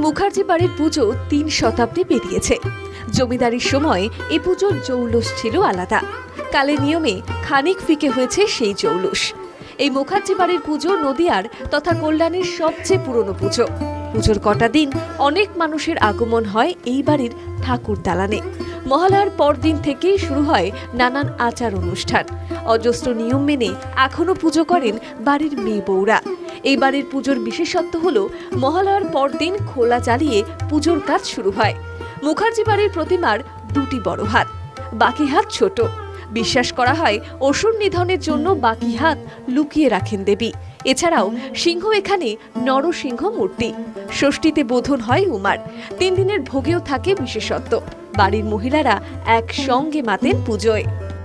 মুখার্জি বাড়ির পুজো ৩ শতাব্দী পেরিয়েছে। জমিদারির সময় এই পুজোর জৌলুস ছিল আলাদা। কালের নিয়মে খানিক ফিকে হয়েছে সেই জৌলুস। এই মুখার্জি বাড়ির পুজো নদিয়ার তথা কল্যাণীর সবচেয়ে পুরনো পুজো। পুজোর কটা দিন অনেক মানুষের আগমন হয় এই বাড়ির ঠাকুর দালানে। মহালয়ার পরদিন থেকেই শুরু হয় নানান আচার অনুষ্ঠান। অজস্র নিয়ম মেনে এখনো পুজো করেন বাড়ির মেয়ে বউরা। এই বাড়ির পুজোর বিশেষত্ব হলো মহালয়ার পরদিন খোলা জ্বালিয়ে পুজোর কাজ শুরু হয়। মুখার্জি বাড়ির প্রতিমার 2টি বড় হাত, বাকি হাত ছোট। বিশ্বাস করা হয় অসুর নিধনের জন্য বাকি হাত লুকিয়ে রাখেন দেবী। এছাড়াও সিংহ এখানে নরসিংহ মূর্তি। ষষ্ঠীতে বোধন হয় উমার। 3 দিনের ভোগেও থাকে বিশেষত্ব। বাড়ির মহিলারা একসঙ্গে মাতেন পুজোয়।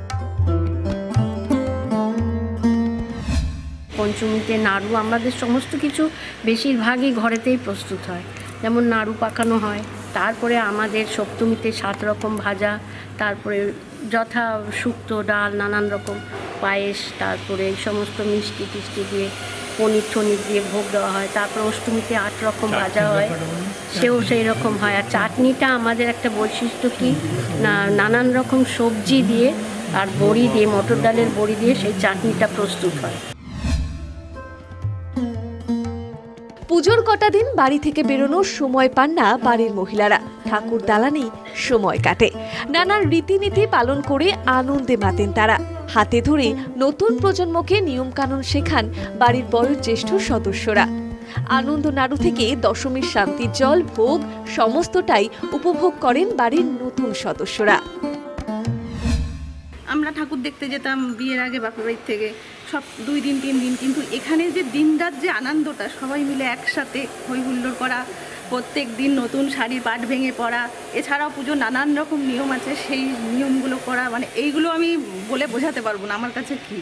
পঞ্চমীতে নাড়ু আমাদের সমস্ত কিছু বেশিরভাগই ঘরেতেই প্রস্তুত হয়। যেমন নাড়ু পাকানো হয়, তারপরে আমাদের সপ্তমীতে 7 রকম ভাজা, তারপরে যথা শুক্তো, ডাল, নানান রকম পায়েস, তারপরে এই সমস্ত মিষ্টি টিষ্টি দিয়ে পনির টনির দিয়ে ভোগ দেওয়া হয়। তারপর অষ্টমীতে 8 রকম ভাজা হয়, সেও সেই রকম হয়। আর চাটনিটা আমাদের একটা বৈশিষ্ট্য কি না, নানান রকম সবজি দিয়ে আর বড়ি দিয়ে, মটর ডালের বড়ি দিয়ে সেই চাটনিটা প্রস্তুত হয়। পুজোর কটা দিন বাড়ি থেকে বেরোনোর সময় পান না বাড়ির মহিলারা। ঠাকুর দালানেই সময় কাটে। নানান রীতিনীতি পালন করে আনন্দে মাতেন তারা। হাতে ধরে নতুন প্রজন্মকে নিয়মকানুন শেখান বাড়ির বয়োজ্যেষ্ঠ সদস্যরা। আনন্দ নাড়ু থেকে দশমীর শান্তির জল, ভোগ সমস্তটাই উপভোগ করেন বাড়ির নতুন সদস্যরা। আমরা ঠাকুর দেখতে যেতাম বিয়ের আগে বাপের বাড়ির থেকে, সব 2 দিন 3 দিন, কিন্তু এখানে যে দিনরাত যে আনন্দটা, সবাই মিলে একসাথে হই হুল্লোড় করা, প্রত্যেক দিন নতুন শাড়ির পাট ভেঙে পড়া, এছাড়াও পুজোর নানান রকম নিয়ম আছে, সেই নিয়মগুলো করা, মানে এইগুলো আমি বলে বোঝাতে পারবো না আমার কাছে কি।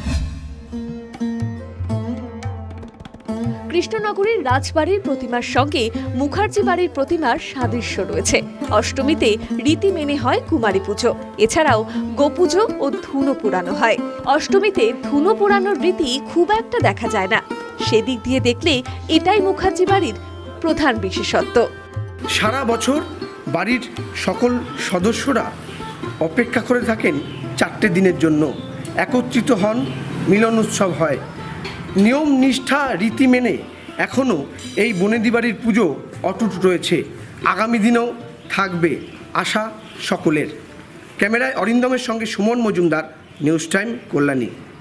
কৃষ্ণনগরের রাজবাড়ির প্রতিমার সঙ্গে মুখার্জি বাড়ির প্রতিমার সাদৃশ্য রয়েছে। অষ্টমীতে রীতি মেনে হয় কুমারী পুজো। এছাড়াও গোপুজো ও ধুনো পোড়ানো হয়। অষ্টমীতে ধুনো পোড়ানোর রীতি খুব একটা দেখা যায় না। সেদিক দিয়ে দেখলে এটাই মুখার্জি বাড়ির প্রধান বিশেষত্ব। সারা বছর বাড়ির সকল সদস্যরা অপেক্ষা করে থাকেন 4টে দিনের জন্য। একত্রিত হন, মিলন উৎসব হয়। নিয়ম নিষ্ঠা রীতি মেনে এখনও এই বনেদি বাড়ির পুজো অটুট রয়েছে। আগামী দিনেও থাকবে, আশা সকলের। ক্যামেরায় অরিন্দমের সঙ্গে সুমন মজুমদার, নিউজ টাইম, কল্যাণী।